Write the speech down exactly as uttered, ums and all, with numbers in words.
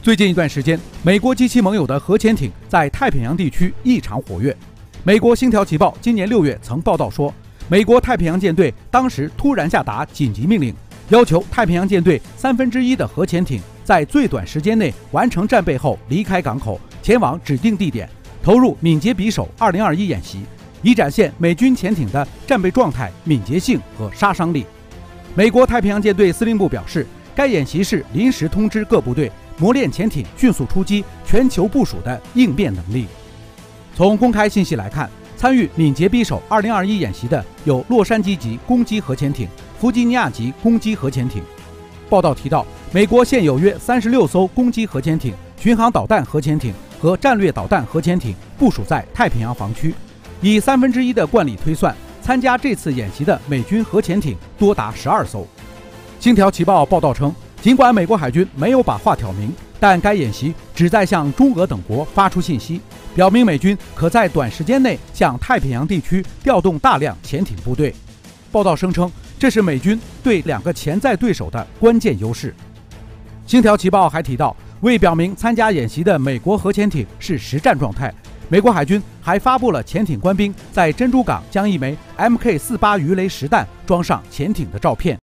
最近一段时间，美国及其盟友的核潜艇在太平洋地区异常活跃。美国《星条旗报》今年六月曾报道说，美国太平洋舰队当时突然下达紧急命令，要求太平洋舰队三分之一的核潜艇在最短时间内完成战备后离开港口，前往指定地点，投入敏捷匕首二零二一演习，以展现美军潜艇的战备状态、敏捷性和杀伤力。美国太平洋舰队司令部表示，该演习是临时通知各部队磨练潜艇迅速出击、全球部署的应变能力。从公开信息来看，参与敏捷匕首二零二一演习的有洛杉矶级攻击核潜艇、弗吉尼亚级攻击核潜艇。报道提到，美国现有约三十六艘攻击核潜艇、巡航导弹核潜艇和战略导弹核潜艇部署在太平洋防区。以三分之一的惯例推算，参加这次演习的美军核潜艇多达十二艘。星条旗报报道称，尽管美国海军没有把话挑明，但该演习旨在向中俄等国发出信息，表明美军可在短时间内向太平洋地区调动大量潜艇部队。报道声称，这是美军对两个潜在对手的关键优势。星条旗报还提到，为表明参加演习的美国核潜艇是实战状态，美国海军还发布了潜艇官兵在珍珠港将一枚 M K 四十八鱼雷实弹装上潜艇的照片。